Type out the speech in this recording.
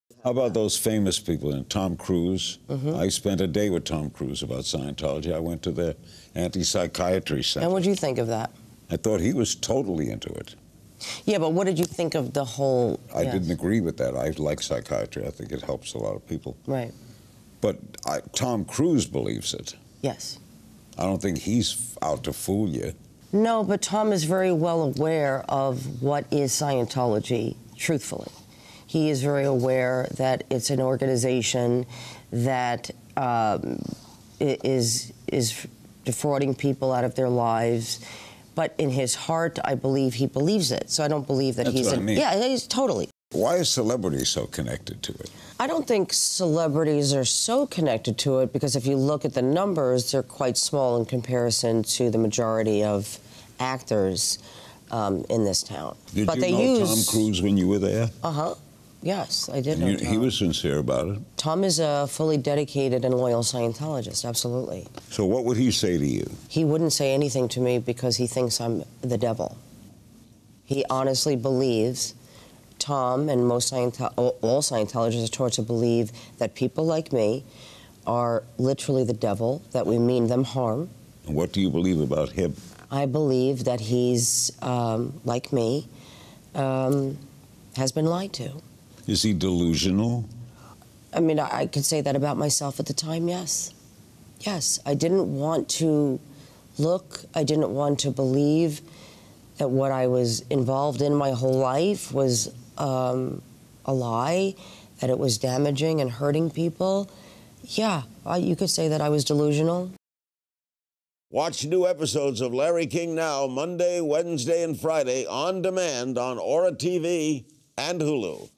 How about those famous people? And Tom Cruise. I spent a day with Tom Cruise about Scientology. I went to the anti-psychiatry center. And what did you think of that? I thought he was totally into it. Yeah, but what did you think of the whole... I didn't agree with that. I like psychiatry. I think it helps a lot of people. Right. But Tom Cruise believes it. Yes. I don't think he's out to fool you. No, but Tom is very well aware of what is Scientology, truthfully. He is very aware that it's an organization that is defrauding people out of their lives. But in his heart, I believe he believes it. So I don't believe that That's he's... what I mean. Yeah, he's totally. Why is celebrity so connected to it? I don't think celebrities are so connected to it because if you look at the numbers, they're quite small in comparison to the majority of actors in this town. Did but you they know use... Tom Cruise when you were there? Uh-huh. Yes, I did know Tom. He was sincere about it. Tom is a fully dedicated and loyal Scientologist, absolutely. So what would he say to you? He wouldn't say anything to me because he thinks I'm the devil. He honestly believes, Tom and all Scientologists are taught to believe that people like me are literally the devil, that we mean them harm. And what do you believe about him? I believe that he's, like me, has been lied to. Is he delusional? I mean, I could say that about myself at the time, yes. Yes, I didn't want to look, I didn't want to believe that what I was involved in my whole life was a lie, that it was damaging and hurting people. Yeah, you could say that I was delusional. Watch new episodes of Larry King Now Monday, Wednesday, and Friday on demand on Aura TV and Hulu.